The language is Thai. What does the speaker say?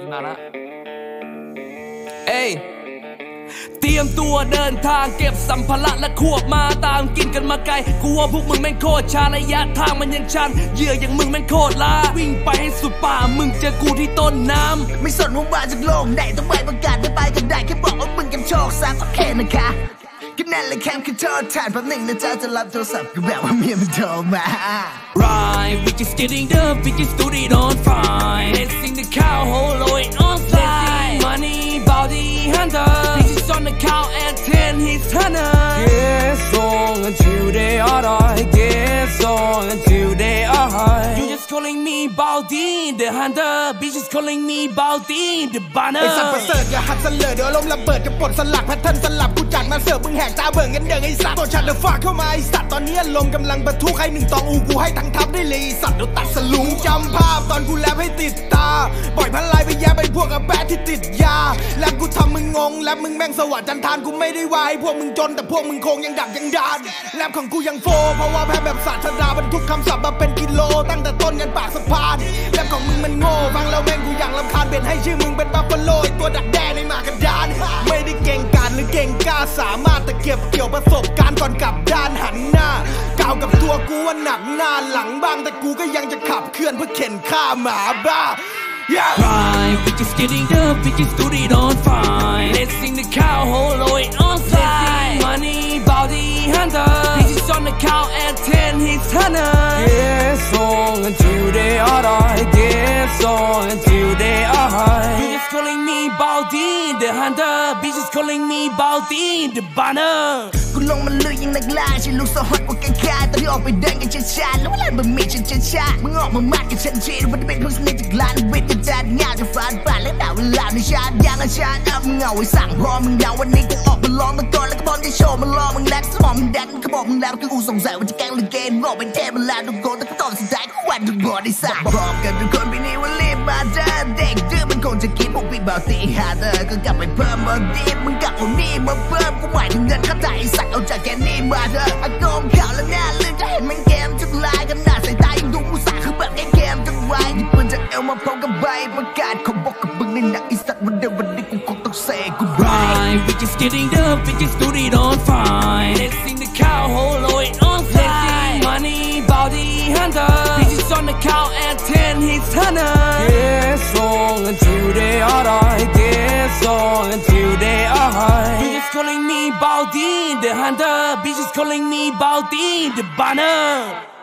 มาละเอ้ยเตรียมตัวเดินทางเก็บสัมภาระและควบมาตามกินกันมาไกลกูว่าพวกมึงแม่งโคตรช้าระยะทางมันยังชันเหยื่ออย่างมึงแม่งโคตรล้าวิ่งไปให้สุดป่ามึงเจอกูที่ต้นน้ำไม่สนว่ามาจากโลกไหนต้องไปประกาศไม่ไปกันได้แค่บอกว่ามึงกับโชคสามโอเคนะคะก็นั่นแหละแค่คือโทษฐานแป๊บหนึ่งนะจ๊ะจะรับโทรศัพท์ก็แบบว่าเมียมันโทรมา Right we just getting up we just do it on fine let's sing the cow hold it on fly money Bouty hunter bitches on the cow at 10 he's hunter get strong until they are high get strong until they are high you just calling me Bouty the hunter bitches calling me Bouty the banner ไอ้สัตว์ประเสริฐอย่าหัดเสลอเดี๋ยวลมระเบิดจะปลดสลักแพทเทิร์นสลับกูจัดมาเสิร์ฟมึงแหกตาเบิ่งกันเดิงไอ้สัตว์ตัวฉันเดือดฝากเข้ามาไอ้สัตว์ตอนนี้ลมกำลังบรรทุกให้1 ตองอูกูให้ทั้งทัพได้เลยสัตว์เดี๋ยวตัดสลุงจำภาพตอนกูแลบให้ติดตาปล่อยพลายไปแย่ไปพวกกับแปะที่ติดยาแล้วกูทำมึงงงแล้วมึงแม่งสวัสดิ์จันทานกูไม่ได้วายพวกมึงจนแต่พวกมึงคงยังดักยังดานแลบของกูยังโฟเพราะว่าแพ้แบบศาสดาบรรทุกคำศัพท์มาเป็นกิโลตั้งแต่ต้นยันปากสะพานแลบของมึงมันโง่ฟังแล้วแม่งกูอย่างรำคาญเบ็ดให้ชื่อมึงเป็นบัฟฟาโลตัวดักแด้ในหมากระดานไม่ได้เก่งกาจหรือเก่งกล้าสามารถแต่เก็บเกี่ยวประสบการณ์ก่อนกลับด้านหันหน้าก้าวกับตัวกูว่าหนักหน้าหลังบ้างแต่กูก็ยังจะขับเคลื่อนเพื่อเข็นฆ่าหมาบ้า Right, we just getting up, we just do it on fine. Let's sing the cow, hold it on fly. Money, Bouty hunter. Bitches on the cow at 10, he's hunter. Get strong until they are high. Get strong until they are high. You just calling me Bouty the hunter. Bitches calling me Bouty the banner. กูลงมันลุยยังนักล่าฉันลูกสะฮอตกว่ากันคายตอนที่ออกไปเดินกันช้าๆแล้วเวลาบะหมี่ฉันช้าๆมึงออกมามัดกับฉันชีวันที่เป็นผู้สนิทจากร้านวิทย์จัดงานจะฟาดป่าและด่าเวลาในชาติยางอาชาอัพมึงเอาไว้สั่งพอมึงยาววันนี้กูออกมาลองมาก่อนแล้วก็พร้อมจะโชว์มันรอมึงแลกสมองมึงแดนเขาบอกมึงแล้วคือกูสงสัยว่าจะแกล้งหรือเกณฑ์บอกเป็นเทพมันแล้วทุกคนแต่ก็ตอบสุดท้ายก็วันทุกบอได้สั่งบอกกันทุกคนปีนี้ว่ารีบมาเจอเด็กดื้อมันคงจะคิดพวกพี่บ่าวตีหาเธอก็กลับไปเพิ่มบอดี้มึงกลับเอานี่มาเพิ่มกูหมายถึงเงินค่าถ่ายสัตว์เอาจากแกนี่มาเธออากงข่าวแล้วหน้าลื่นจะเห็นมันเกมทุกลายกันหน้าสายตายังดูผู้สาคือแบบแกเกมทุกวัยที่ปืนจะเอวมาพร้อมกับใบประกาศของบอกกับมึงในหนักอีสัตว์วันเดียววันนี้กูคงต้องเซกูบาย We just getting up, we just do it on fine. Let's sing the cow, hold it on fly. Money, Bouty hunter. Bitches on the cow at 10, he's hunter. Get strong until they are high. Get strong until they are high. You just calling me Bouty the hunter. Bitches calling me Bouty the banner.